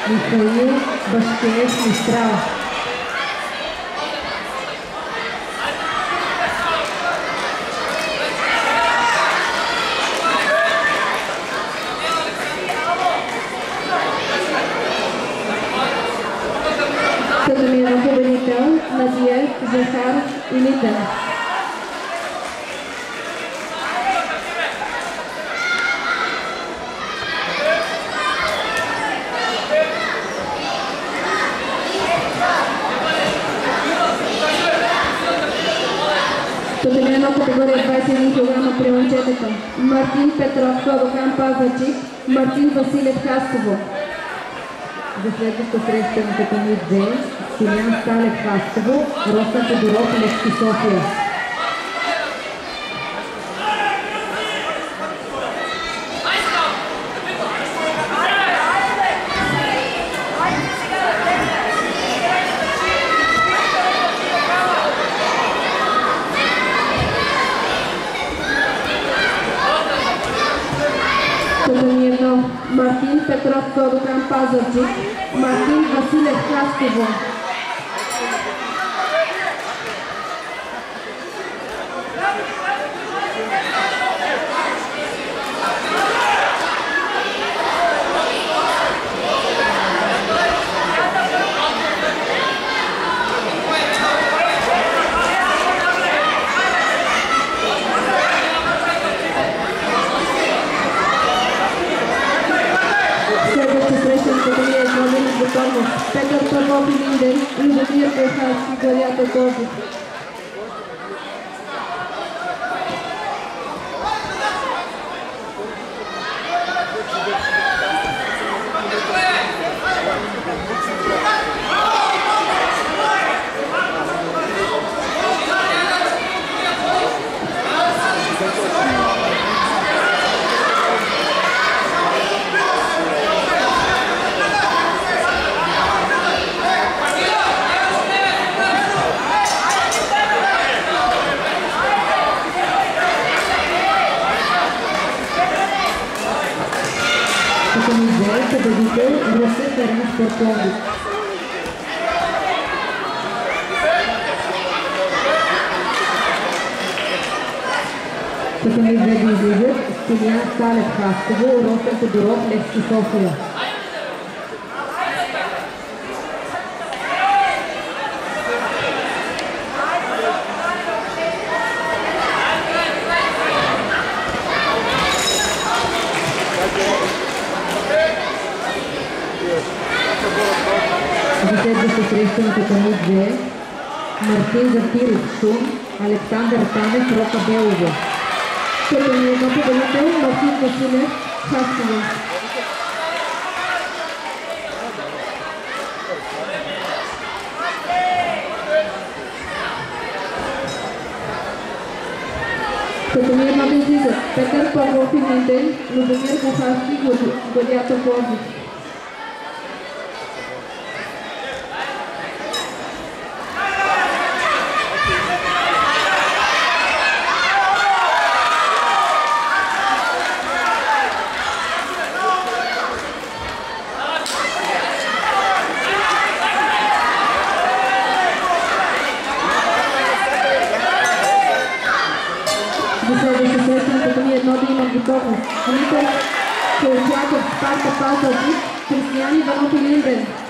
Михаил Башкеев Мистрал. Съдомиран победител Надиев Захар Илитен. Съдомиран категория 21 кг при момчетата Мартин Петров Кладохан Пазарчик, Мартин Василев Хасково. За следващата среща на категория 2 Силян Сталев Хасково, Росен Тодоров Левски София. Категория 1 Мартин Петров Кладохан Пазарчик, Мартин Василев Хасково. Петър Павлов и Линден, Любомир Белхански, Главиатор Козов. Победител Русев Ермис Портовик. Като ми две излизат Силян Сталев Хасково, Росен Тодоров Левски София. За следващата среща на категория 2 Мартин Зафиров Шум, Александър Танев Рока Белова. Категория 1 победител Мартин Василев Хасково. Категория 1 излизат Петър Павлов и Линден, Любомир Бухарски, Главиатор Козов. За следващата среща на категория 1 да имам готовност. Димитър Кирчаков, Спарта Пазарчик, Кристиян Иванов и Линден.